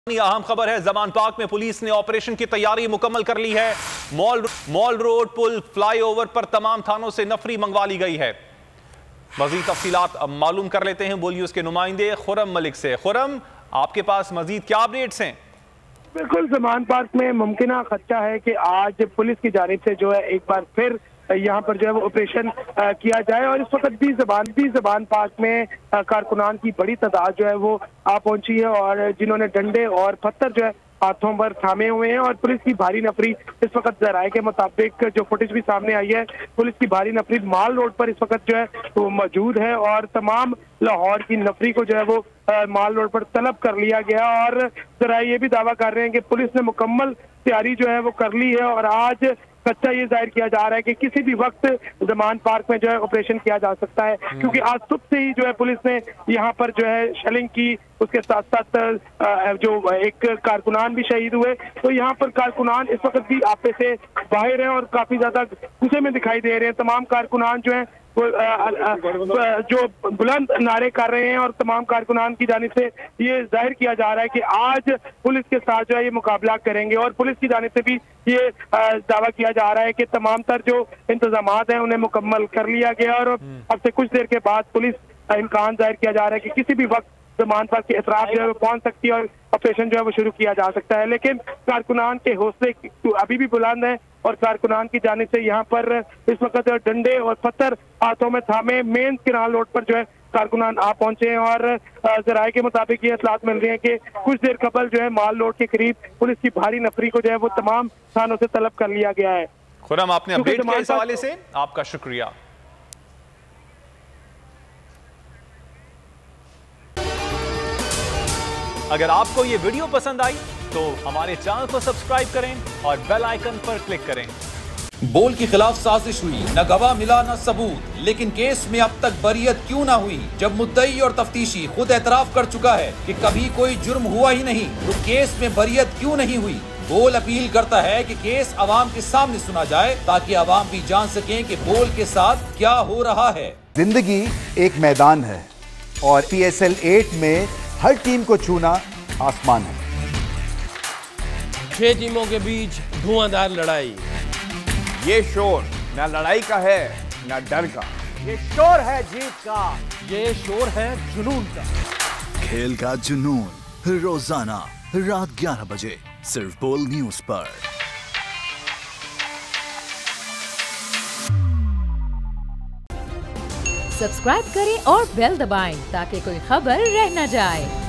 अहम खबर है, जमान पार्क में पुलिस ने ऑपरेशन की तैयारी मुकम्मल कर ली है। मॉल रोड पुल फ्लाईओवर पर तमाम थानों से नफरी मंगवा ली गई है। मजीद तफसीलात मालूम कर लेते हैं बोलिए उसके नुमाइंदे खुरम मलिक से। खुरम, आपके पास मजीद क्या अपडेट्स हैं? बिल्कुल, जमान पार्क में मुमकिन खदशा है कि आज पुलिस की जानिब से जो है एक बार फिर यहाँ पर जो है वो ऑपरेशन किया जाए और इस वक्त भी जबान पार्क में कारकुनान की बड़ी तादाद जो है वो आ पहुंची है और जिन्होंने डंडे और पत्थर जो है हाथों पर थामे हुए हैं और पुलिस की भारी नफरी इस वक्त जराये के मुताबिक जो फुटेज भी सामने आई है, पुलिस की भारी नफरी माल रोड पर इस वक्त जो है वो मौजूद है और तमाम लाहौर की नफरी को जो है वो माल रोड पर तलब कर लिया गया और जराये ये भी दावा कर रहे हैं कि पुलिस ने मुकम्मल तैयारी जो है वो कर ली है और आज कच्चा ये जाहिर किया जा रहा है कि किसी भी वक्त जमान पार्क में जो है ऑपरेशन किया जा सकता है, क्योंकि आज सुबह से ही जो है पुलिस ने यहाँ पर जो है शेलिंग की, उसके साथ साथ जो एक कारकुनान भी शहीद हुए। तो यहाँ पर कारकुनान इस वक्त भी आपे से बाहर हैं और काफी ज्यादा गुस्से में दिखाई दे रहे हैं। तमाम कारकुनान जो है जो बुलंद नारे कर रहे हैं और तमाम कारकुनान की जानिब से ये जाहिर किया जा रहा है कि आज पुलिस के साथ जो है ये मुकाबला करेंगे और पुलिस की जानिब से भी ये दावा किया जा रहा है कि तमाम तर जो इंतजामात हैं उन्हें मुकम्मल कर लिया गया और अब से कुछ देर के बाद पुलिस इम्कान जाहिर किया जा रहा है कि किसी भी वक्त जमान पार्क के एतराफ जो है वो पहुंच सकती है और ऑपरेशन जो है वो शुरू किया जा सकता है। लेकिन कारकुनान के हौसले अभी भी बुलंद है और कारकुनान की जानिब से यहाँ पर इस वक्त डंडे और पत्थर हाथों में थामे मेन किनाल रोड पर जो है कारकुनान आ पहुंचे हैं और जराये के मुताबिक ये इतलात मिल रही है कि कुछ देर कबल जो है माल रोड के करीब पुलिस की भारी नफरी को जो है वो तमाम थानों से तलब कर लिया गया है। खुरम, आपने अपडेट किया इस हवाले से, आपका शुक्रिया। अगर आपको ये वीडियो पसंद आई तो हमारे चैनल को सब्सक्राइब करें और बेल आइकन पर क्लिक करें। बोल के खिलाफ साजिश हुई, न गवाह मिला न सबूत, लेकिन केस में अब तक बरियत क्यों ना हुई? जब मुद्दई और तफ्तीशी खुद एतराफ कर चुका है कि कभी कोई जुर्म हुआ ही नहीं, तो केस में बरियत क्यों नहीं हुई? बोल अपील करता है कि केस अवाम के सामने सुना जाए ताकि अवाम भी जान सकें कि बोल के साथ क्या हो रहा है। जिंदगी एक मैदान है और PSL 8 में हर टीम को छूना आसमान है। 6 टीमों के बीच धुआंधार लड़ाई। ये शोर न लड़ाई का है न डर का, ये शोर है जीत का, ये शोर है जुनून का। खेल का जुनून रोजाना रात 11 बजे सिर्फ बोल न्यूज पर। सब्सक्राइब करें और बेल दबाएं ताकि कोई खबर रह न जाए।